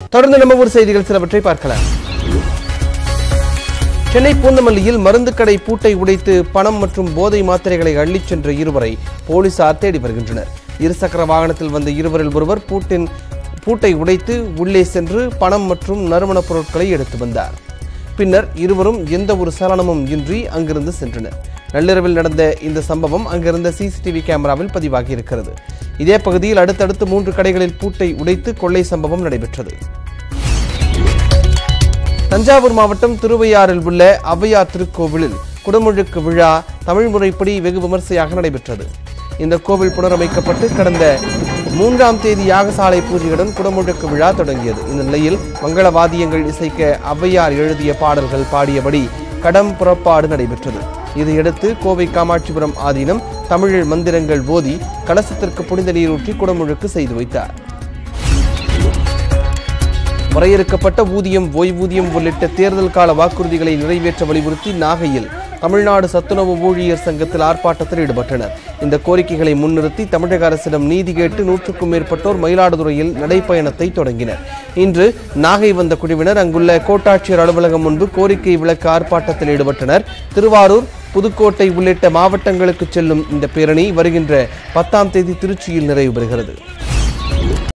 தொடர்ந்து நம்ம ஊர் செய்திகள் சிலவற்றை பார்க்கலாம். சென்னை பூந்தமல்லியில் மருந்து கடை பூட்டை உடைத்து பணம் மற்றும் போதை மாத்திரைகளை அள்ளிச் சென்ற இருவரை போலீசார் தேடி வருகின்றனர். இருசக்கர வாகனத்தில் வந்த இருவரில் ஒருவர் பூட்டை உடைத்து உள்ளே சென்று பணம் மற்றும் நறுமணப் பொருட்களை எடுத்து வந்தார். பின்னர் இருவரும் எந்த ஒரு சலனமும் இன்றி அங்கிருந்து சென்றனர். நள்ளிரவில் நடந்த இந்த சம்பவம் அங்கிருந்த சிசிடிவி கேமராவில் பதிவாகி இருக்கிறது. இதே பகுதியில் அடுத்தடுத்து 3 கடைகளில் பூட்டை உடைத்து கொள்ளை சம்பவம் நடைபெற்றது. தஞ்சாவூர் மாவட்டம் திருவையாறில் உள்ள ஔவையார் திருக்கோவிலில் குடமுழுக்கு விழா தமிழ் முறைப்படி வெகு விமர்சையாக நடைபெற்றது. இந்த கோவில் புனரமைக்கப்பட்டு கடந்த 3ஆம் தேதி யாகசாலை பூஜையுடன் குடமுழுக்கு விழா தொடங்கியது. இந்த நிலையில் மங்கள வாத்தியங்கள் இசைக்க ஔவையார் எழுதிய பாடல்கள் பாடியபடி கடம் புறப்பாடு நடைபெற்றது. இதையடுத்து கோவை காமாட்சிபுரம் ஆதீனம் தமிழில் மந்திரங்கள் ஓதி கலசத்திற்கு புனித நீர் ஊற்றி குடமுழுக்கு செய்து வைத்தார். வரையறுக்கப்பட்ட ஊதியம், ஓய்வூதியம் உள்ளிட்ட தேர்தல் கால வாக்குறுதிகளை நிறைவேற்ற வலியுறுத்தி நாகையில் தமிழ்நாடு சத்துணவு ஊழியர் சங்கத்தில் ஆர்ப்பாட்டத்தில் ஈடுபட்டனர். இந்த கோரிக்கைகளை முன்னிறுத்தி தமிழக அரசிடம் நீதி கேட்டு 100க்கும் மேற்பட்டோர் மயிலாடுதுறையில் நடைப்பயணத்தை தொடங்கினர். இன்று நாகை வந்த குழுவினர் அங்குள்ள கோட்டாட்சியர் அலுவலகம் முன்பு கோரிக்கை விளக்க ஆர்ப்பாட்டத்தில் ஈடுபட்டனர். திருவாரூர், புதுக்கோட்டை உள்ளிட்ட மாவட்டங்களுக்கு செல்லும் இந்த பேரணி வருகின்ற 10ஆம் தேதி திருச்சியில் நிறைவு பெறுகிறது.